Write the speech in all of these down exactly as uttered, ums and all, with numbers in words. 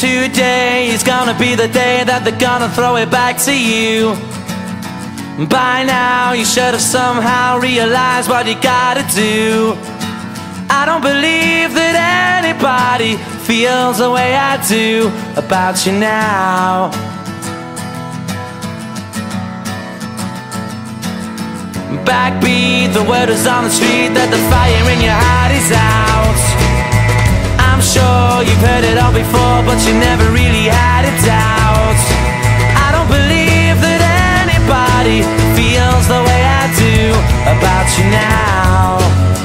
Today is gonna be the day that they're gonna throw it back to you. By now you should have somehow realized what you gotta do. I don't believe that anybody feels the way I do about you now. Backbeat, the word is on the street that the fire in your heart is out. I'm sure you've heard it all before, but you never really had a doubt. I don't believe that anybody feels the way I do about you now.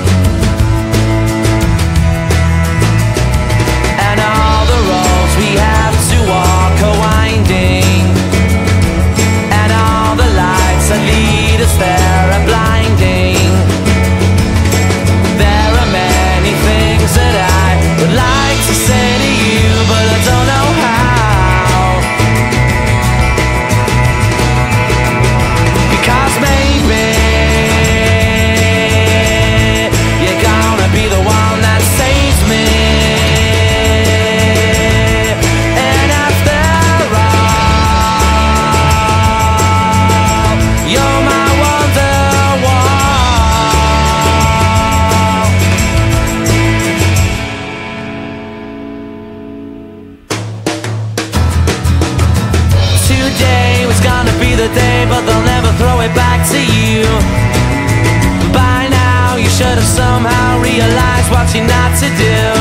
And all the roads we have to walk are winding, and all the lights that lead us there are blinding. There are many things that I would like to say to you, but I don't know how. Because maybe you're gonna be the one that saves me. And after all, you're my Wonderwall. Today was gonna be the day, but they'll never throw it back to you. By now you should have somehow realized what you're not to do.